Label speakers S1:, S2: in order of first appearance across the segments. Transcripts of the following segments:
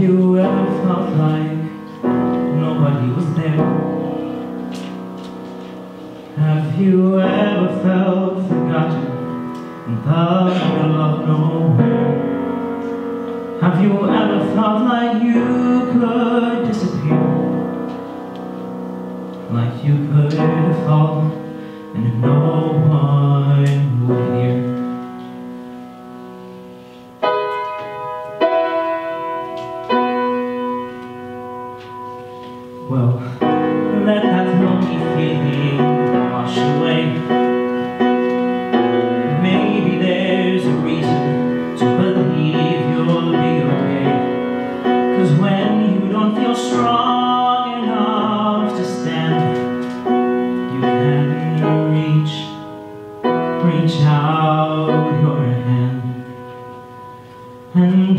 S1: you ever felt like nobody was there? Have you ever felt forgotten in the middle of nowhere? Have you ever felt like you could disappear? Like you could fall and no one would hear? Well, let that lonely feeling wash away. Maybe there's a reason to believe you'll be okay. 'Cause when you don't feel strong enough to stand, you can reach out your hand. And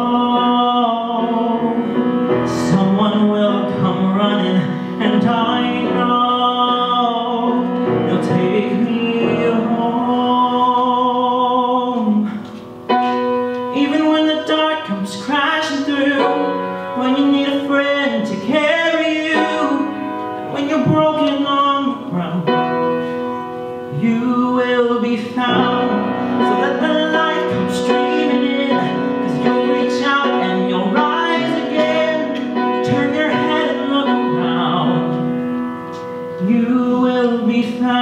S1: oh, someone will come running, and I know they'll take me home. Even when the dark comes crashing through, when you need a friend to carry you, and when you're broken on the ground, you will be found. So let the light come streaming in, 'cause you'll reach out and you'll rise again. Turn your head and look around, you will be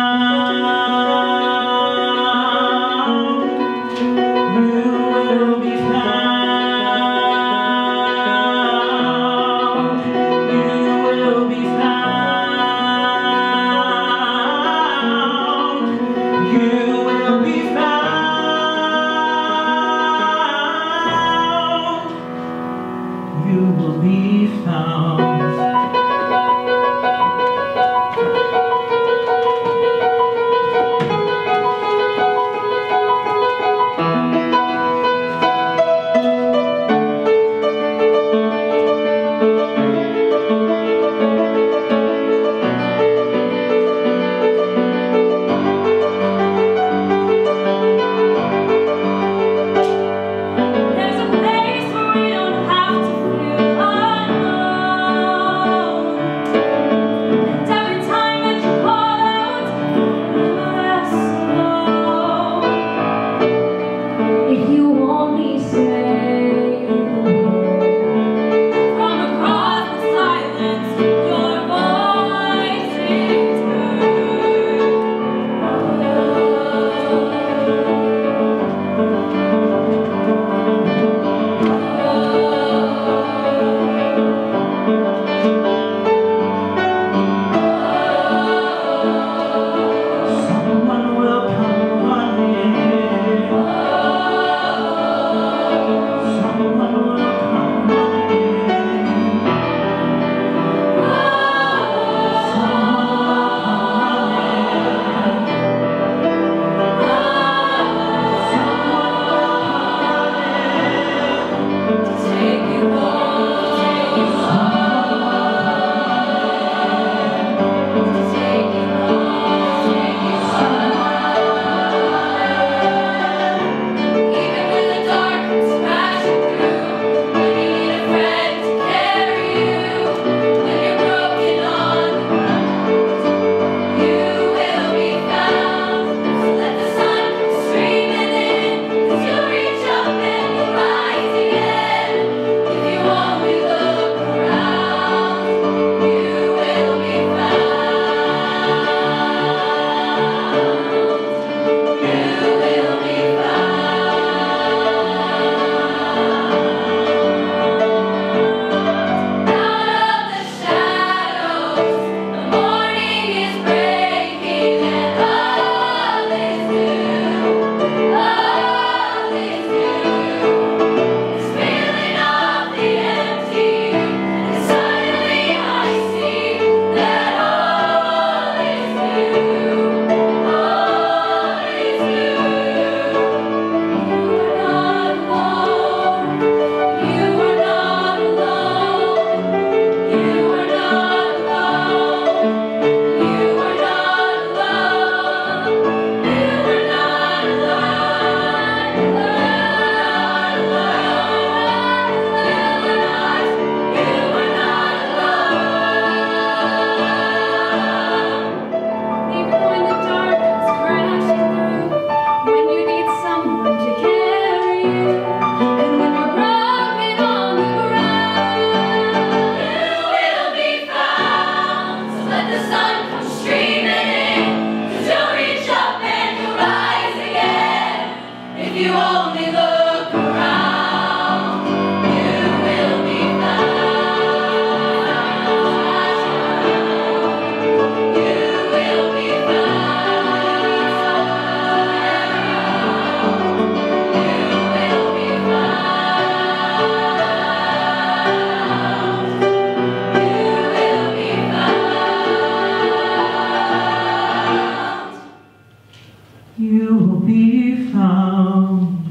S1: found. You will be found. You will be found. You will be found. You will be found.
S2: There's a place where we don't have to feel alone.
S1: you will be found.